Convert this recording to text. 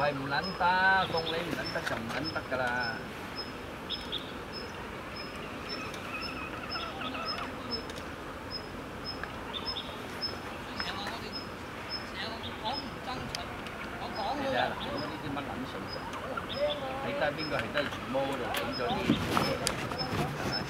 係唔撚得，送你唔撚得就唔撚得㗎啦。你睇下嗱，呢啲乜撚信息？係得邊個係得全魔嗰度整咗啲嘢？